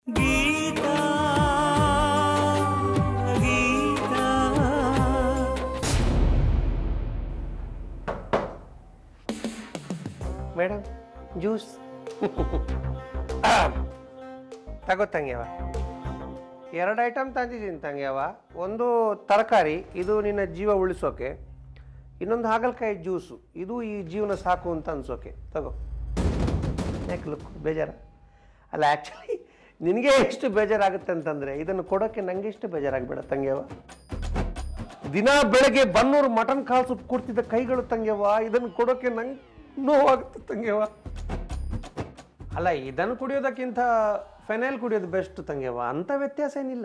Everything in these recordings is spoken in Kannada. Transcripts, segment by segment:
ಗೀತಾ ಗೀತಾ ಮೇಡಮ್ ಜ್ಯೂಸ್ ತಗೋ ತಂಗ್ಯವ. 2 ಐಟಮ್ ತಂದಿದ್ದೀನಿ ತಂಗ್ಯವ. ಒಂದು ತರಕಾರಿ, ಇದು ನಿನ್ನ ಜೀವ ಉಳಿಸೋಕೆ. ಇನ್ನೊಂದು ಹಾಗಲಕಾಯಿ ಜ್ಯೂಸು, ಇದು ಈ ಜೀವನ ಸಾಕು ಅಂತ ಅನ್ಸೋಕೆ. ತಗೋ. ಯಾಕೆ ಲುಕ್ ಬೇಜಾರ? ಅಲ್ಲ, ಆ್ಯಕ್ಚುಲಿ ನಿನಗೆ ಎಷ್ಟು ಬೇಜಾರಾಗುತ್ತೆ ಅಂತಂದರೆ ಇದನ್ನು ಕೊಡೋಕ್ಕೆ ನನಗೆ ಎಷ್ಟು ಬೇಜಾರಾಗಬೇಡ ತಂಗ್ಯವ. ದಿನ ಬೆಳಗ್ಗೆ ಬನ್ನೂರು ಮಟನ್ ಕಾಳು ಸೊಪ್ಪು ಕೊಡ್ತಿದ್ದ ಕೈಗಳು ತಂಗ್ಯವ, ಇದನ್ನು ಕೊಡೋಕ್ಕೆ ನಂಗೆ ನೋವಾಗುತ್ತೆ ತಂಗ್ಯವ. ಅಲ್ಲ, ಇದನ್ನು ಕುಡಿಯೋದಕ್ಕಿಂತ ಫೆನೈಲ್ ಕುಡಿಯೋದು ಬೆಸ್ಟ್ ತಂಗ್ಯವ, ಅಂಥ ವ್ಯತ್ಯಾಸ ಏನಿಲ್ಲ.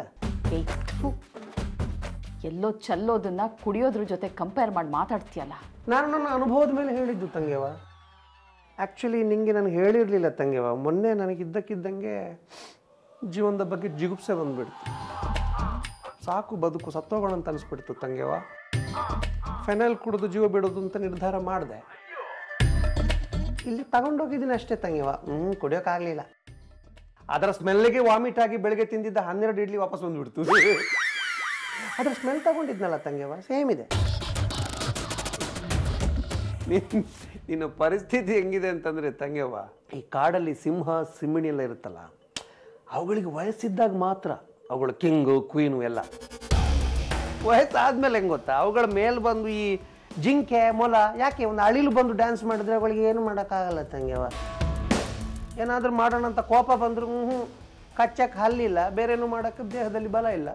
ಎಲ್ಲೋ ಚಲ್ಲೋದನ್ನ ಕುಡಿಯೋದ್ರ ಜೊತೆ ಕಂಪೇರ್ ಮಾಡಿ ಮಾತಾಡ್ತೀಯಲ್ಲ. ನಾನು ನನ್ನ ಅನುಭವದ ಮೇಲೆ ಹೇಳಿದ್ದು ತಂಗ್ಯವ. ಆ್ಯಕ್ಚುಲಿ ನಿಂಗೆ ನನಗೆ ಹೇಳಿರಲಿಲ್ಲ ತಂಗ್ಯವ. ಮೊನ್ನೆ ನನಗಿದ್ದಕ್ಕಿದ್ದಂಗೆ ಜೀವನದ ಬಗ್ಗೆ ಜಿಗುಪ್ಸೆ ಬಂದುಬಿಡ್ತು. ಸಾಕು ಬದುಕು ಸತ್ತೋಗೋಣ ಅಂತ ಅನಿಸ್ಬಿಡ್ತು ತಂಗ್ಯವ. ಫೆನೈಲ್ ಕುಡಿದು ಜೀವ ಬಿಡೋದು ಅಂತ ನಿರ್ಧಾರ ಮಾಡಿದೆ. ಇಲ್ಲಿ ತಗೊಂಡೋಗಿದ್ದೀನಿ ಅಷ್ಟೇ ತಂಗ್ಯವ. ಕುಡಿಯೋಕ್ಕಾಗಲಿಲ್ಲ. ಅದರ ಸ್ಮೆಲ್ಗೆ ವಾಮಿಟ್ ಆಗಿ ಬೆಳಗ್ಗೆ ತಿಂದಿದ್ದ 12 ಇಡ್ಲಿ ವಾಪಸ್ ಬಂದುಬಿಡ್ತು. ಅದರ ಸ್ಮೆಲ್ ತಗೊಂಡಿದ್ನಲ್ಲ ತಂಗ್ಯವ, ಸೇಮ್ ಇದೆ. ನಿನ್ನ ಪರಿಸ್ಥಿತಿ ಹೆಂಗಿದೆ ಅಂತಂದರೆ ತಂಗ್ಯವ, ಈ ಕಾಡಲ್ಲಿ ಸಿಂಹ ಸಿಂಹಿಣಿ ಎಲ್ಲ ಇರುತ್ತಲ್ಲ, ಅವುಗಳಿಗೆ ವಯಸ್ಸಿದ್ದಾಗ ಮಾತ್ರ ಅವುಗಳು ಕಿಂಗು ಕ್ವೀನು ಎಲ್ಲ. ವಯಸ್ಸಾದ್ಮೇಲೆ ಹೆಂಗೆ ಗೊತ್ತಾ, ಅವುಗಳ ಮೇಲೆ ಬಂದು ಈ ಜಿಂಕೆ ಮೊಲ ಯಾಕೆ ಒಂದು ಅಳಿಲು ಬಂದು ಡ್ಯಾನ್ಸ್ ಮಾಡಿದ್ರೆ ಅವಳಿಗೆ ಏನು ಮಾಡೋಕ್ಕಾಗಲ್ಲ ತಂಗ್ಯವ. ಏನಾದರೂ ಮಾಡೋಣ ಅಂತ ಕೋಪ ಬಂದರೂ ಕಚ್ಚಕ್ಕೆ ಹಲ್ಲಿಲ್ಲ, ಬೇರೇನು ಮಾಡೋಕ್ಕೆ ದೇಹದಲ್ಲಿ ಬಲ ಇಲ್ಲ.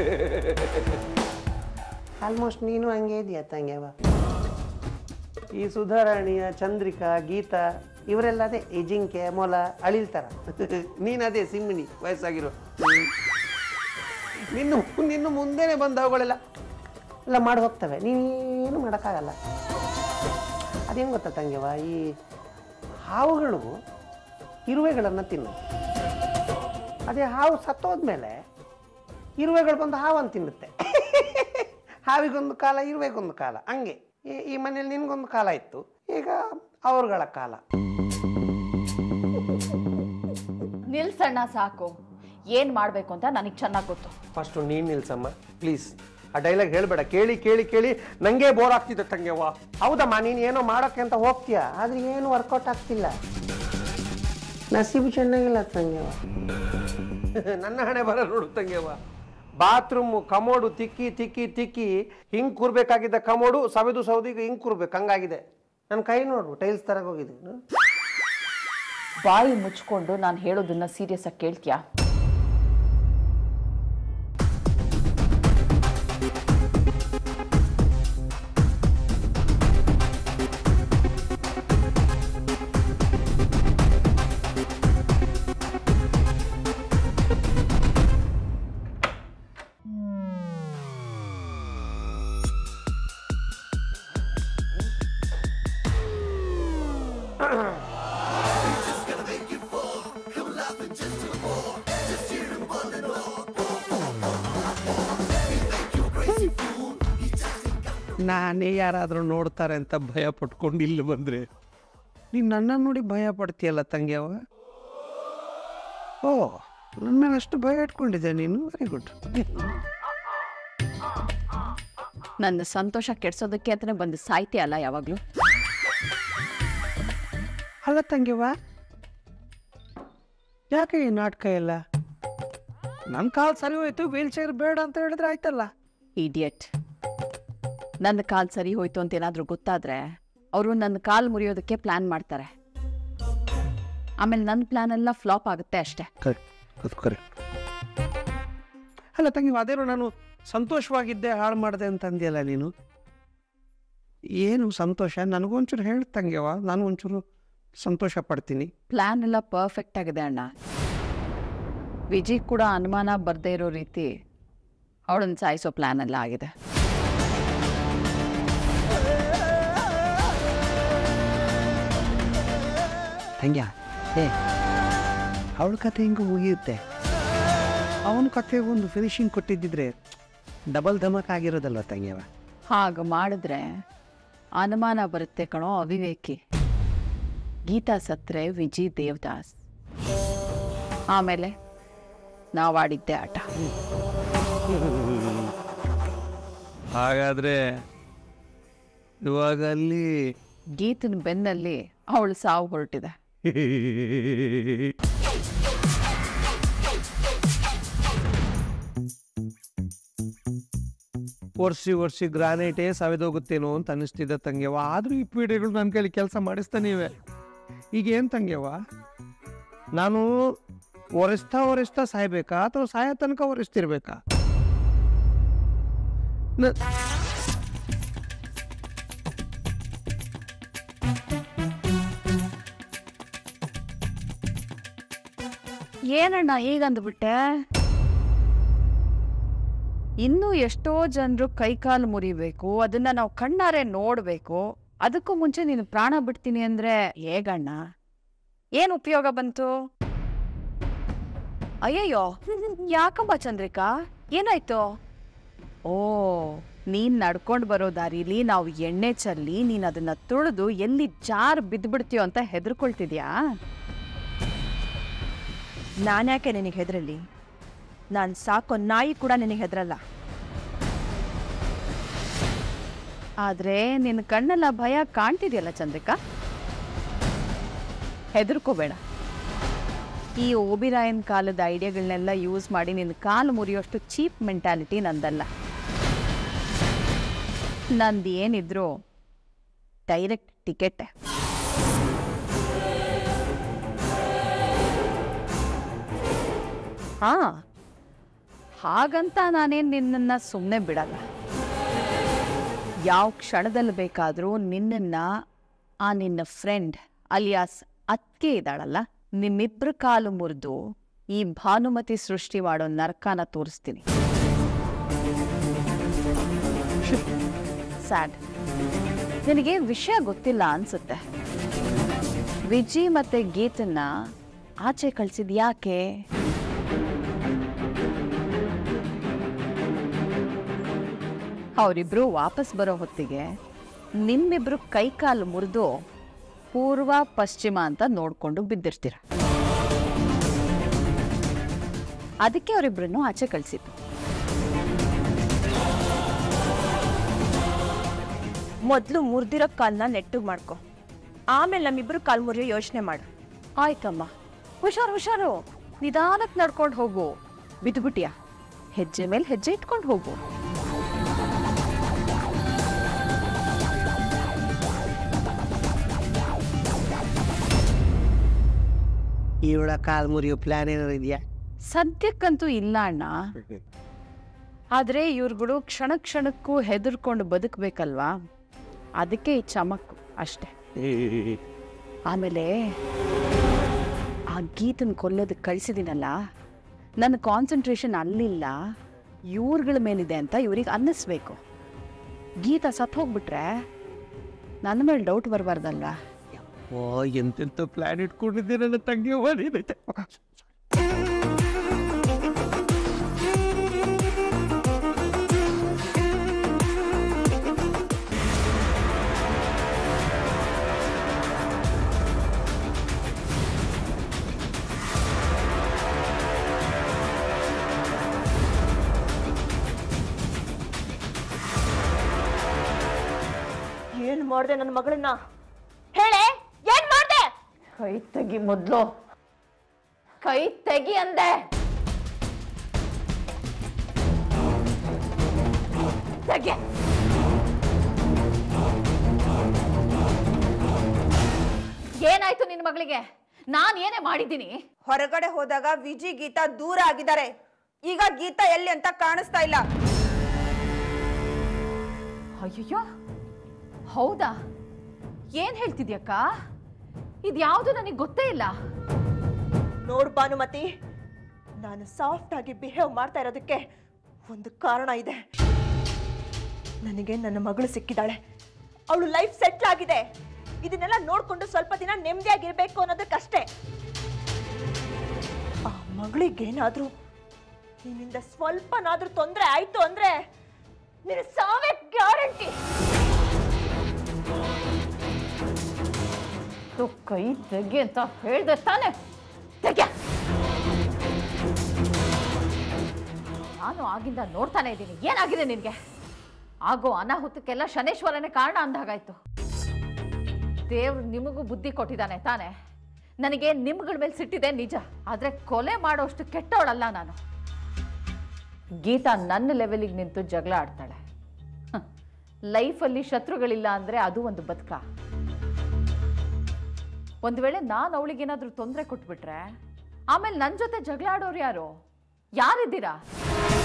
ಆಲ್ಮೋಸ್ಟ್ ನೀನು ಹಂಗೆ ಇದೆಯಾ ತಂಗ್ಯವ. ಈ ಸುಧಾರಾಣಿಯ, ಚಂದ್ರಿಕಾ, ಗೀತಾ ಇವರೆಲ್ಲ ಅದೇ ಈ ಜಿಂಕೆ ಮೊಲ ಅಳಿಲ್ತಾರ. ನೀನು ಅದೇ ಸಿಂಹಿಣಿ ವಯಸ್ಸಾಗಿರೋ. ನಿನ್ನ ಮುಂದೆನೆ ಬಂದು ಅವುಗಳೆಲ್ಲ ಎಲ್ಲ ಮಾಡಿ ಹೋಗ್ತವೆ, ನೀನೇನು ಮಾಡೋಕ್ಕಾಗಲ್ಲ. ಅದೇನು ಗೊತ್ತಾ ತಂಗ್ಯವ, ಈ ಹಾವುಗಳು ಇರುವೆಗಳನ್ನು ತಿನ್ನುತ್ತೆ. ಅದೇ ಹಾವು ಸತ್ತೋದ್ಮೇಲೆ ಇರುವೆಗಳು ಬಂದು ಹಾವನ್ನು ತಿನ್ನುತ್ತೆ. ಹಾವಿಗೊಂದು ಕಾಲ, ಇರುವೆಗೊಂದು ಕಾಲ, ಹಂಗೆ ಈ ಮನೇಲಿ ನಿನ್ಗೊಂದು ಕಾಲ ಇತ್ತು, ಈಗ ಅವ್ರಗಳ ಕಾಲ. ನಿಲ್ಸಣ್ಣ ಸಾಕು. ಏನ್ ಮಾಡ್ಬೇಕು ಅಂತ ನನಗೆ ಚೆನ್ನಾಗಿ ಗೊತ್ತು. ಫಸ್ಟು ನೀನು ನಿಲ್ಸಮ್ಮ ಪ್ಲೀಸ್. ಆ ಡೈಲಾಗ್ ಹೇಳ್ಬೇಡ. ಕೇಳಿ ಕೇಳಿ ಕೇಳಿ ನನಗೆ ಬೋರ್ ಆಗ್ತಿದೆ ತಂಗ್ಯವ್ವ. ಹೌದಮ್ಮ, ನೀನು ಏನೋ ಮಾಡೋಕ್ಕೆ ಅಂತ ಹೋಗ್ತೀಯ, ಆದರೆ ಏನು ವರ್ಕೌಟ್ ಆಗ್ತಿಲ್ಲ. ನಸೀಬು ಚೆನ್ನಾಗಿಲ್ಲ ತಂಗ್ಯವ್ವ. ನನ್ನ ಹಣೆ ಬರ ನೋಡು ತಂಗ್ಯವ್ವ. ಬಾತ್ರೂಮು ಕಮೋಡು ತಿಕ್ಕಿ ತಿಕ್ಕಿ ತಿಕ್ಕಿ ಹಿಂಗೆ ಕೂರ್ಬೇಕಾಗಿದ್ದ ಕಮೋಡು ಸವೆದು ಸೌದಿಗೆ ಹಿಂಗೆ ಕೂರ್ಬೇಕು, ಹಂಗಾಗಿದೆ. ನನ್ನ ಕೈ ನೋಡು ಟೈಲ್ಸ್ ತರಗೋಗಿದೆ. ಬಾಯಿ ಮುಚ್ಕೊಂಡು ನಾನು ಹೇಳೋದನ್ನ ಸೀರಿಯಸ್ ಆಗಿ ಕೇಳ್ತೀಯಾ? ನಾನೇ ಯಾರಾದರೂ ನೋಡ್ತಾರೆ ಅಂತ ಭಯ ಪಟ್ಕೊಂಡು ಇಲ್ಲಿ ಬಂದರೆ ನೀನು ನನ್ನ ನೋಡಿ ಭಯ ಪಡ್ತೀಯಲ್ಲ ತಂಗ್ಯವ. ಓ, ನನ್ನ ಮೇಲೆ ಅಷ್ಟು ಭಯ ಇಟ್ಕೊಂಡಿದ್ದೆ ನೀನು. Very good. ನನ್ನ ಸಂತೋಷ ಕೆಡ್ಸೋದಕ್ಕೆ ಅಂತಲೇ ಬಂದು ಸಾಯ್ತಿ ಅಲ್ಲ ಯಾವಾಗಲೂ. ಅಲ್ಲ ತಂಗ್ಯವ, ಯಾಕೆ ಈ ನಾಟಕ ಎಲ್ಲ? ನನ್ನ ಕಾಲು ಸರಿ ಹೋಯ್ತು, ವೀಲ್ ಚೇರ್ ಬೇಡ ಅಂತ ಹೇಳಿದ್ರೆ ಆಯ್ತಲ್ಲ. ಇಡಿಯಟ್. ನನ್ನ ಕಾಲು ಸರಿ ಹೋಯ್ತು ಅಂತ ಏನಾದರೂ ಗೊತ್ತಾದರೆ ಅವರು ನನ್ನ ಕಾಲು ಮುರಿಯೋದಕ್ಕೆ ಪ್ಲ್ಯಾನ್ ಮಾಡ್ತಾರೆ. ಆಮೇಲೆ ನನ್ನ ಪ್ಲ್ಯಾನ್ ಎಲ್ಲ ಫ್ಲಾಪ್ ಆಗುತ್ತೆ ಅಷ್ಟೇ. ಕರೆಕ್ಟ್. ಅಲ್ಲ ತಂಗಿ, ಅದೇನೋ ನಾನು ಸಂತೋಷವಾಗಿದ್ದೆ ಹಾಳು ಮಾಡಿದೆ ಅಂತ ಅಂದ್ಯಲ್ಲ ನೀನು. ಏನು ಸಂತೋಷ? ನನಗೊಂಚೂರು ಹೇಳಿ ತಂಗ್ಯವ, ನಾನು ಒಂಚೂರು ಸಂತೋಷ ಪಡ್ತೀನಿ. ಪ್ಲ್ಯಾನ್ ಎಲ್ಲ ಪರ್ಫೆಕ್ಟ್ ಆಗಿದೆ ಅಣ್ಣ. ವಿಜಯ್ ಕೂಡ ಅನುಮಾನ ಬರದೇ ಇರೋ ರೀತಿ ಅವಳನ್ನು ಸಾಯಿಸೋ ಪ್ಲ್ಯಾನ್ ಎಲ್ಲ ಆಗಿದೆ. ತಂಗ್ಯ, ಅವಳ ಕತೆ ಹಿಂಗೆ ಮುಗಿಯುತ್ತೆ. ಅವನ ಕತೆಗೆ ಒಂದು ಫಿನಿಶಿಂಗ್ ಕೊಟ್ಟಿದ್ದಿದ್ರೆ ಡಬಲ್ ಧಮಕ್ ಆಗಿರೋದಲ್ವ ತಂಗ್ಯವ. ಹಾಗೆ ಮಾಡಿದ್ರೆ ಅನುಮಾನ ಬರುತ್ತೆ ಕಣೋ ಅವಿವೇಕಿ. ಗೀತಾ ಸತ್ರೆ ವಿಜಯ್ ದೇವದಾಸ್, ಆಮೇಲೆ ನಾವಾಡಿದ್ದೆ ಆಟ. ಹಾಗಾದ್ರೆ ಇವಾಗ ಅಲ್ಲಿ ಗೀತನ ಬೆನ್ನಲ್ಲಿ ಅವಳು ಸಾವು ಹೊರಟಿದೆ. ವರ್ಷಿ ಗ್ರಾನೈಟೇ ಸವೆದೋಗುತ್ತೇನೋ ಅಂತ ಅನಿಸ್ತಿದ್ದ ತಂಗ್ಯವ. ಆದ್ರೂ ಈ ಪೀಡೆಗಳು ನನ್ನ ಕೈಲಿ ಕೆಲಸ ಮಾಡಿಸ್ತಾನಿವೆ. ಈಗ ಏನು ತಂಗ್ಯವ, ನಾನು ಒರೆಸ್ತಾ ಸಾಯ್ಬೇಕಾ ಅಥವಾ ಸಾಯ ತನಕ ಒರೆಸ್ತಿರ್ಬೇಕಾ? ಏನಣ್ಣ ಹೀಗಂದ್ಬಿಟ್ಟೆ? ಇನ್ನೂ ಎಷ್ಟೋ ಜನರು ಕೈಕಾಲು ಮುರಿಬೇಕು, ಅದನ್ನ ನಾವು ಕಣ್ಣಾರೆ ನೋಡ್ಬೇಕು. ಅದಕ್ಕೂ ಮುಂಚೆ ನೀನು ಪ್ರಾಣ ಬಿಡ್ತೀನಿ ಅಂದ್ರೆ ಹೇಗಣ್ಣ? ಏನ್ ಉಪಯೋಗ ಬಂತು? ಅಯ್ಯಯ್ಯೋ, ಯಾಕಮ್ಮ ಚಂದ್ರಿಕಾ, ಏನಾಯ್ತು? ಓ, ನೀನ್ ನಡ್ಕೊಂಡು ಬರೋ ದಾರಿಲಿ ನಾವು ಎಣ್ಣೆ ಚೆಲ್ಲಿ ನೀನ್ ಅದನ್ನ ತುಳಿದು ಎಲ್ಲಿ ಜಾರ್ ಬಿದ್ದ್ಬಿಡ್ತೀಯೋ ಅಂತ ಹೆದರ್ಕೊಳ್ತಿದ್ಯಾ? ನಾನ್ಯಾಕೆ ನಿನಗೆ ಹೆದರಲಿ? ನಾನು ಸಾಕೋ ನಾಯಿ ಕೂಡ ನಿನಗೆ ಹೆದರಲ್ಲ. ಆದ್ರೆ ನಿನ್ನ ಕಣ್ಣೆಲ್ಲ ಭಯ ಕಾಣ್ತಿದ್ಯಲ್ಲ ಚಂದ್ರಿಕಾ. ಹೆದರ್ಕೋಬೇಡ. ಈ ಓಬಿರಾಯನ್ ಕಾಲದ ಐಡಿಯಾಗಳನ್ನೆಲ್ಲ ಯೂಸ್ ಮಾಡಿ ನಿನ್ನ ಕಾಲು ಮುರಿಯೋಷ್ಟು ಚೀಪ್ ಮೆಂಟಾಲಿಟಿ ನಂದಲ್ಲ. ನಂದೇನಿದ್ರು ಡೈರೆಕ್ಟ್ ಟಿಕೆಟ್. ಹಾ, ಹಾಗಂತ ನಾನೇನು ನಿನ್ನನ್ನು ಸುಮ್ಮನೆ ಬಿಡಲ್ಲ. ಯಾವ ಕ್ಷಣದಲ್ಲಿ ಬೇಕಾದರೂ ನಿನ್ನನ್ನ ನಿನ್ನ ಫ್ರೆಂಡ್ ಅಲಿಯಾಸ್ ಅತ್ಕೆ ಇದ್ದಾಳಲ್ಲ, ನಿಮ್ಮಿಬ್ರ ಕಾಲು ಮುರಿದು ಈ ಭಾನುಮತಿ ಸೃಷ್ಟಿ ಮಾಡೋ ನರಕನ ತೋರಿಸ್ತೀನಿ. ಸ್ಯಾಡ್, ನಿನಗೆ ವಿಷಯ ಗೊತ್ತಿಲ್ಲ ಅನ್ಸುತ್ತೆ. ವಿಜಿ ಮತ್ತೆ ಗೀತನ್ನ ಆಚೆ ಕಳ್ಸಿದ್ ಯಾಕೆ? ಅವರಿಬ್ರು ವಾಪಸ್ ಬರೋ ಹೊತ್ತಿಗೆ ನಿಮ್ಮಿಬ್ರು ಕೈಕಾಲು ಮುರಿದು ಪೂರ್ವ ಪಶ್ಚಿಮ ಅಂತ ನೋಡ್ಕೊಂಡು ಬಿದ್ದಿರ್ತೀರ. ಅದಕ್ಕೆ ಅವರಿಬ್ರನ್ನು ಆಚೆ ಕಳಿಸಿತ್ತು. ಮೊದಲು ಮುರಿದಿರೋ ಕಾಲನ್ನ ನೆಟ್ಟಗೆ ಮಾಡ್ಕೊ, ಆಮೇಲೆ ನಮ್ಮಿಬ್ರು ಕಾಲು ಮುರಿಯೋ ಯೋಚನೆ ಮಾಡು. ಆಯ್ತಮ್ಮ, ಹುಷಾರು, ನಿಧಾನಕ್ಕೆ ನಡ್ಕೊಂಡು ಹೋಗು. ಬಿದ್ದುಬಿಟ್ಟಿಯಾ? ಹೆಜ್ಜೆ ಮೇಲೆ ಹೆಜ್ಜೆ ಇಟ್ಕೊಂಡು ಹೋಗು. ಇವಳ ಕಾಲು ಮುರಿಯೋ ಪ್ಲಾನ್ ಏನಾರು ಇದೆಯಾ? ಸದ್ಯಕ್ಕಂತೂ ಇಲ್ಲ ಅಣ್ಣ. ಆದ್ರೆ ಇವ್ರುಗಳು ಕ್ಷಣಕ್ಕೂ ಹೆದರ್ಕೊಂಡು ಬದುಕಬೇಕಲ್ವಾ, ಅದಕ್ಕೆ ಈ ಚಮಕ್ಕು ಅಷ್ಟೆ. ಆಮೇಲೆ ಆ ಗೀತನ ಕೊಲ್ಲೋದಕ್ಕೆ ಕಳಿಸಿದಿನಲ್ಲ, ನನ್ನ ಕಾನ್ಸಂಟ್ರೇಷನ್ ಅಲ್ಲಿಲ್ಲ, ಇವ್ರುಗಳ ಮೇಲಿದೆ ಅಂತ ಇವ್ರಿಗೆ ಅನ್ನಿಸ್ಬೇಕು. ಗೀತ ಸತ್ತು ಹೋಗ್ಬಿಟ್ರೆ ನನ್ನ ಮೇಲೆ ಡೌಟ್ ಬರಬಾರ್ದಲ್ವಾ? ಓ, ಎಂತೆಂತ ಪ್ಲಾನ್ ಇಟ್ಕೊಂಡಿದ್ದೆ ನನ್ನ ತಂಗಿ. ಏನ್ ಮಾಡ್ದೆ ನನ್ನ ಮಗಳನ್ನ? ಹೇಳೆ, ಏನ್ ಮಾಡ್ದೆ? ಕೈ ತೆಗಿ ಮೊದ್ಲು, ಕೈ ತೆಗಿ ಅಂದೆ. ತೆಗಿ. ಏನಾಯ್ತು ನಿನ್ನ ಮಗಳಿಗೆ? ನಾನ್ ಏನೇ ಮಾಡಿದ್ದೀನಿ? ಹೊರಗಡೆ ಹೋದಾಗ ವಿಜಿ ಗೀತಾ ದೂರ ಆಗಿದ್ದಾರೆ. ಈಗ ಗೀತಾ ಎಲ್ಲಿ ಅಂತ ಕಾಣಿಸ್ತಾ ಇಲ್ಲ. ಅಯ್ಯಯ್ಯೋ, ಹೌದಾ? ಏನ್ ಹೇಳ್ತಿದ್ಯಕ್ಕ? ಇದ್ಯಾವುದು ನನಗೆ ಗೊತ್ತೇ ಇಲ್ಲ. ನೋಡು ಭಾನುಮತಿ, ನಾನು ಸಾಫ್ಟ್ ಆಗಿ ಬಿಹೇವ್ ಮಾಡ್ತಾ ಇರೋದಕ್ಕೆ ಒಂದು ಕಾರಣ ಇದೆ. ನನಗೆ ನನ್ನ ಮಗಳು ಸಿಕ್ಕಿದ್ದಾಳೆ, ಅವಳು ಲೈಫ್ ಸೆಟ್ಲ್ ಆಗಿದೆ. ಇದನ್ನೆಲ್ಲ ನೋಡ್ಕೊಂಡು ಸ್ವಲ್ಪ ದಿನ ನೆಮ್ಮದಿಯಾಗಿರ್ಬೇಕು ಅನ್ನೋದಕ್ಕಷ್ಟೇ. ಆ ಮಗಳಿಗೇನಾದ್ರೂ ನಿನ್ನಿಂದ ಸ್ವಲ್ಪನಾದ್ರೂ ತೊಂದರೆ ಆಯ್ತು ಅಂದ್ರೆ ನಿನ್ನ ಸಾವೇ ಗ್ಯಾರಂಟಿ. ಕೈ ತೆಗಿ ಅಂತ ಹೇಳ್ದೆ ತಾನೆ? ತೆಗೆ. ನಾನು ಆಗಿಂದ ನೋಡ್ತಾನೆ ಇದ್ದೀನಿ. ಏನಾಗಿದೆ ನಿನಗೆ? ಆಗೋ ಅನಾಹುತಕ್ಕೆಲ್ಲ ಶನೇಶ್ವರನೇ ಕಾರಣ ಅಂದಾಗಾಯ್ತು. ದೇವ್ರು ನಿಮಗೂ ಬುದ್ಧಿ ಕೊಟ್ಟಿದ್ದಾನೆ ತಾನೆ. ನನಗೆ ನಿಮ್ಗಳ ಮೇಲೆ ಸಿಟ್ಟಿದೆ ನಿಜ, ಆದರೆ ಕೊಲೆ ಮಾಡೋಷ್ಟು ಕೆಟ್ಟವಳಲ್ಲ ನಾನು. ಗೀತಾ ನನ್ನ ಲೆವೆಲಿಗೆ ನಿಂತು ಜಗಳ ಆಡ್ತಾಳೆ. ಲೈಫಲ್ಲಿ ಶತ್ರುಗಳಿಲ್ಲ ಅಂದರೆ ಅದು ಒಂದು ಬದುಕ. ಒಂದು ವೇಳೆ ನಾನು ಅವಳಿಗೇನಾದರೂ ತೊಂದರೆ ಕೊಟ್ಬಿಟ್ರೆ ಆಮೇಲೆ ನನ್ನ ಜೊತೆ ಜಗಳ ಆಡೋರು ಯಾರು? ಯಾರಿದ್ದೀರಾ?